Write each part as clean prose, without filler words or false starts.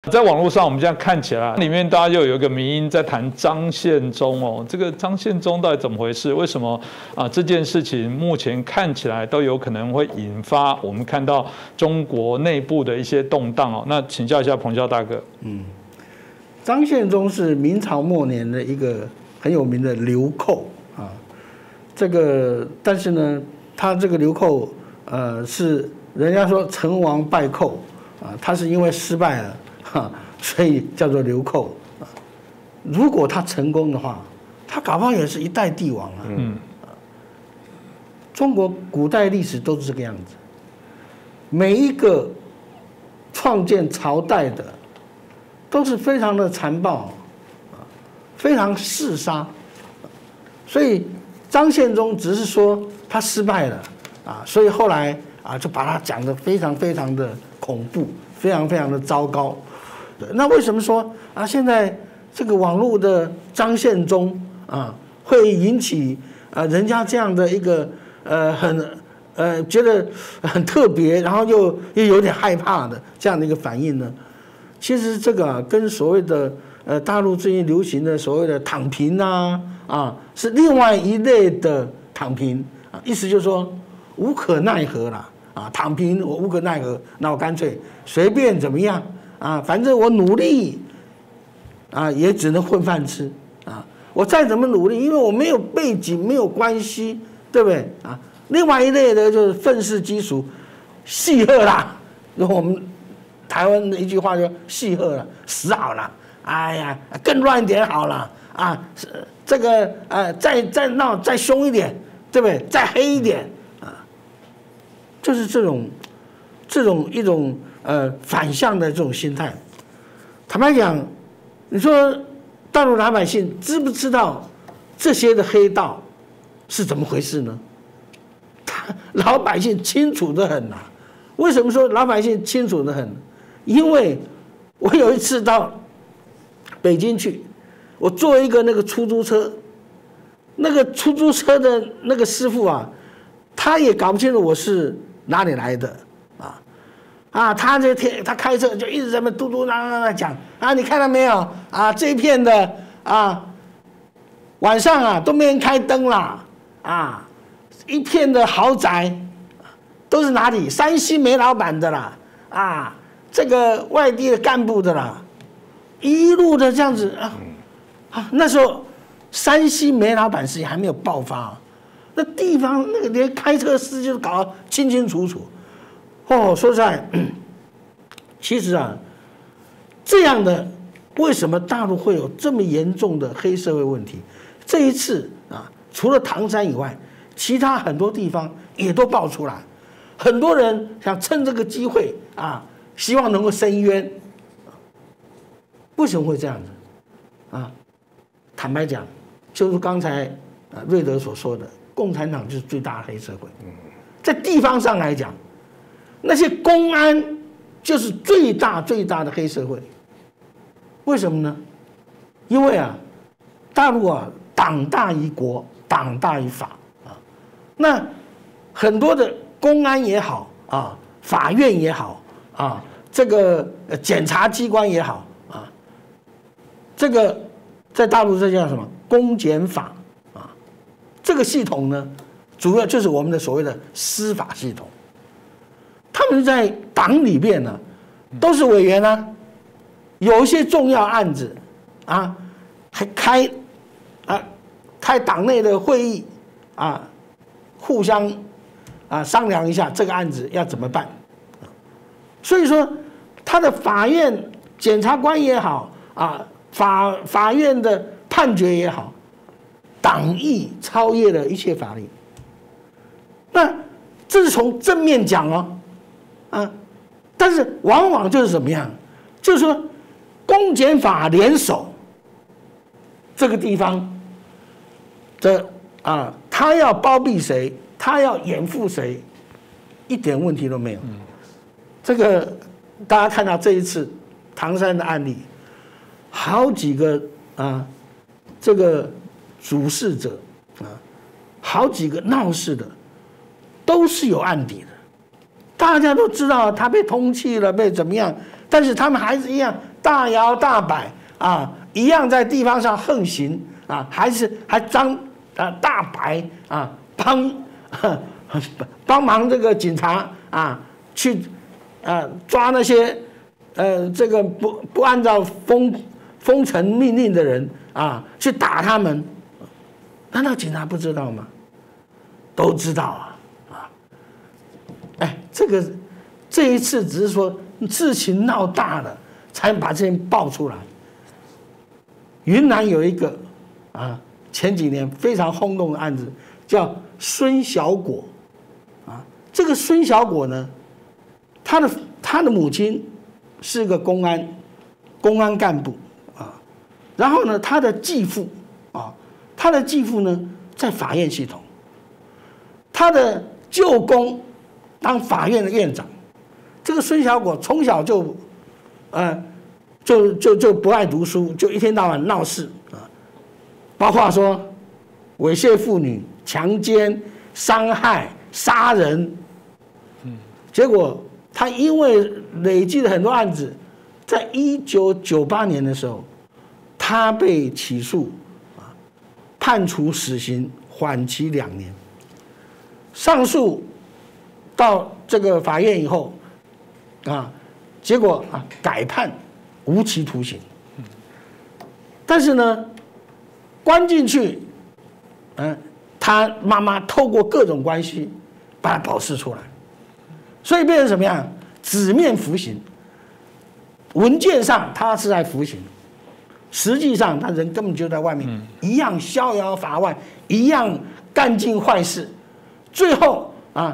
在网络上，我们这样看起来，里面大家又有一个迷因在谈张献忠哦，这个张献忠到底怎么回事？为什么这件事情目前看起来都有可能会引发我们看到中国内部的一些动荡哦？那请教一下彭教大哥。 张献忠是明朝末年的一个很有名的流寇啊，但是呢，他这个流寇是人家说成王败寇啊，他是因为失败了所以叫做流寇啊。如果他成功的话，他搞不好也是一代帝王啊。中国古代历史都是这个样子，每一个创建朝代的都是非常的残暴，非常嗜杀，所以张献忠只是说他失败了所以后来就把他讲得非常非常的恐怖，非常非常的糟糕。那为什么说现在这个网络的张献忠会引起人家这样的一个觉得很特别，然后又有点害怕的这样的一个反应呢？其实这个跟所谓的大陆最近流行的所谓的躺平是另外一类的躺平意思就是说无可奈何啦躺平我无可奈何，那我干脆随便怎么样反正我努力也只能混饭吃我再怎么努力，因为我没有背景没有关系，对不对另外一类的就是愤世嫉俗，戏鹤啦，我们台湾的一句话就戏鹤了，死好了，哎呀，更乱一点好了这个再闹再凶一点，对不对？再黑一点就是这种一种反向的这种心态。坦白讲，你说大陆老百姓知不知道这些的黑道是怎么回事呢？老百姓清楚得很为什么说老百姓清楚得很？因为我有一次到北京去，我坐一个那个出租车，那个出租车的那个师傅他也搞不清楚我是哪里来的他开车就一直在那嘟嘟囔囔的讲你看到没有这一片的晚上都没人开灯啦一片的豪宅都是哪里？山西煤老板的啦这个外地的干部的啦，一路的这样子那时候山西煤老板事情还没有爆发那地方那个连开车司机都搞得清清楚楚说实在其实这样的为什么大陆会有这么严重的黑社会问题？这一次除了唐山以外，其他很多地方也都爆出来，很多人想趁这个机会希望能够伸冤。为什么会这样子坦白讲，就是刚才瑞德所说的，共产党就是最大的黑社会。在地方上来讲，那些公安就是最大的黑社会。为什么呢？因为大陆党大于国，党大于法那很多的公安也好法院也好这个检察机关也好这个在大陆这叫什么公检法这个系统呢，主要就是我们的所谓的司法系统。他们在党里边呢都是委员有一些重要案子还开党内的会议互相商量一下这个案子要怎么办。所以说他的法院检察官也好法院的判决也好，党意超越了一切法律。那这是从正面讲但是往往就是怎么样，就是说公检法联手这个地方的他要包庇谁，他要掩护谁，一点问题都没有。这个大家看到这一次唐山的案例，好几个这个主事者好几个闹事的都是有案底的，大家都知道他被通缉了，被怎么样，但是他们还是一样大摇大摆啊，一样在地方上横行啊，还张大白啊帮忙这个警察啊去抓那些这个不按照封城命令的人啊，去打他们，难道警察不知道吗？都知道啊。哎，这一次只是说事情闹大了，才把这件爆出来。云南有一个前几年非常轰动的案子，叫孙小果这个孙小果呢，他的母亲是个公安干部然后呢，他的继父呢在法院系统，他的舅公当法院的院长。这个孙小果从小就不爱读书，就一天到晚闹事包括说猥亵妇女、强奸、伤害、杀人。结果他因为累积了很多案子，在1998年的时候，他被起诉判处死刑，缓期2年。上诉到这个法院以后结果改判无期徒刑。但是呢，关进去，他妈妈透过各种关系把他保释出来，所以变成什么样？纸面服刑，文件上他是在服刑，实际上他人根本就在外面，一样逍遥法外，一样干尽坏事。最后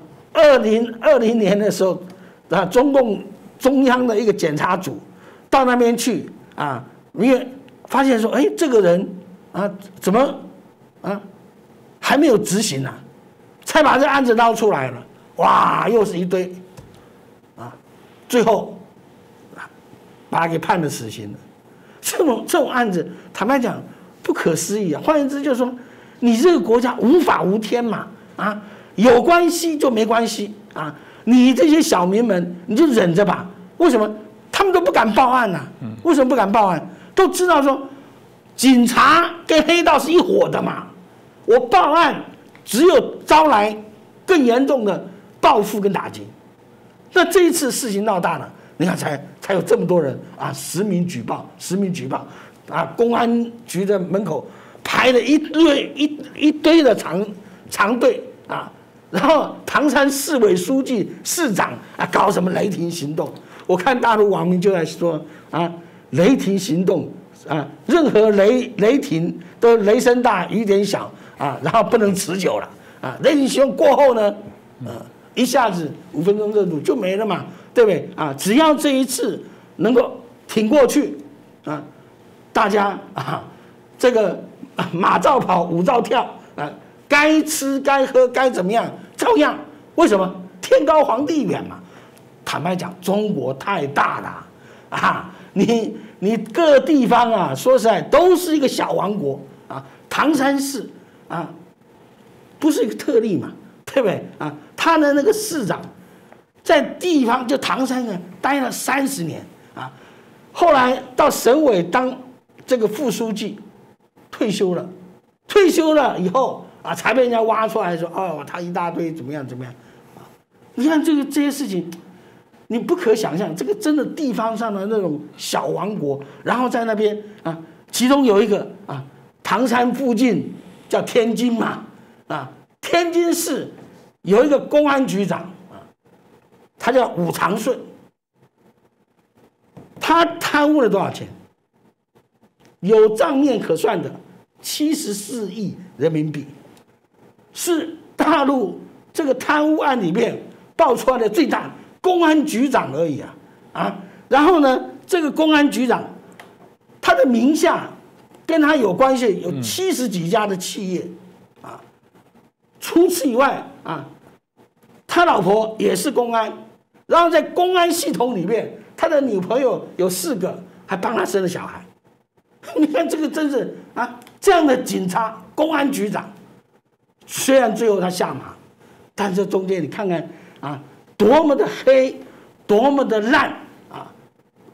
2020年的时候中共中央的一个检察组到那边去因为发现说，这个人怎么还没有执行才把这案子捞出来了，哇，又是一堆最后把他给判了死刑了。这种案子，坦白讲不可思议换言之就是说，你这个国家无法无天嘛有关系就没关系你这些小民们你就忍着吧。为什么他们都不敢报案为什么不敢报案？都知道说警察跟黑道是一伙的嘛，我报案只有招来更严重的报复跟打击。那这一次事情闹大了，你看才有这么多人实名举报公安局的门口排了一堆的长队然后唐山市委书记、市长搞什么雷霆行动？我看大陆网民就在说雷霆行动任何雷霆都雷声大雨点小然后不能持久了雷霆行动过后呢一下子5分钟热度就没了嘛，对不对只要这一次能够挺过去大家这个马照跑，舞照跳该吃该喝该怎么样照样。为什么？天高皇帝远嘛。坦白讲，中国太大了你各地方说实在都是一个小王国唐山市不是一个特例嘛，对不对他的那个市长在地方就唐山待了30年后来到省委当这个副书记，退休了以后才被人家挖出来说他一大堆怎么样你看这些事情，你不可想象，这个真的地方上的那种小王国，然后在那边其中有一个唐山附近叫天津嘛天津市有一个公安局长他叫武长顺，他贪污了多少钱？有账面可算的74亿人民币，是大陆这个贪污案里面爆出来的最大公安局长而已然后呢，这个公安局长他的名下跟他有关系有70几家的企业除此以外他老婆也是公安，然后在公安系统里面，他的女朋友有4个，还帮他生了小孩。你看这个真是这样的警察公安局长，虽然最后他下马，但是中间你看看多么的黑，多么的烂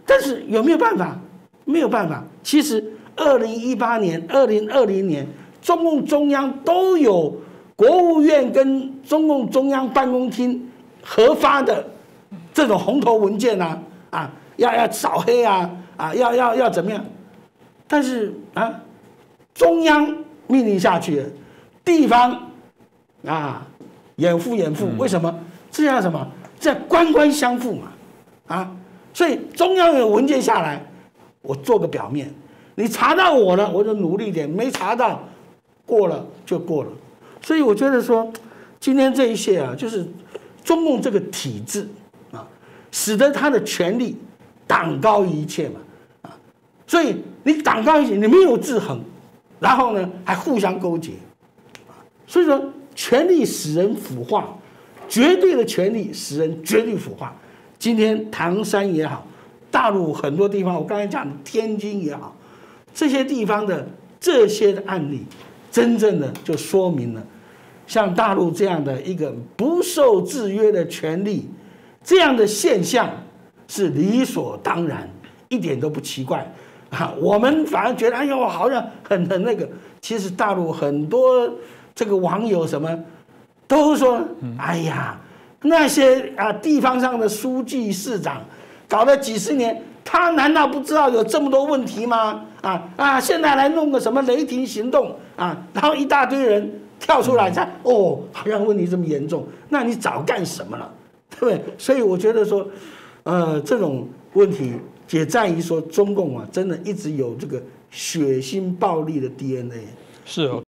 但是有没有办法？没有办法。其实2018年、2020年，中共中央都有国务院跟中共中央办公厅核发的这种红头文件要扫黑要怎么样？但是中央命令下去了，地方掩护，为什么？这样什么？这样官官相护嘛，所以中央有文件下来，我做个表面，你查到我了，我就努力一点；没查到，过了就过了。所以我觉得说，今天这一些就是中共这个体制使得他的权力党高于一切嘛，所以你党高于一切，你没有制衡，然后呢还互相勾结，所以说权力使人腐化，绝对的权力使人绝对腐化。今天唐山也好，大陆很多地方，我刚才讲的天津也好，这些地方的这些的案例，真正的就说明了，像大陆这样的一个不受制约的权力，这样的现象是理所当然，一点都不奇怪我们反而觉得，哎呦，好像很那个。其实大陆很多这个网友什么，都说，哎呀。那些地方上的书记、市长，搞了几十年，他难道不知道有这么多问题吗？现在来弄个什么雷霆行动然后一大堆人跳出来才好像问题这么严重，那你早干什么了，对不对？所以我觉得说，这种问题也在于说，中共真的一直有这个血腥暴力的 DNA。 是哦。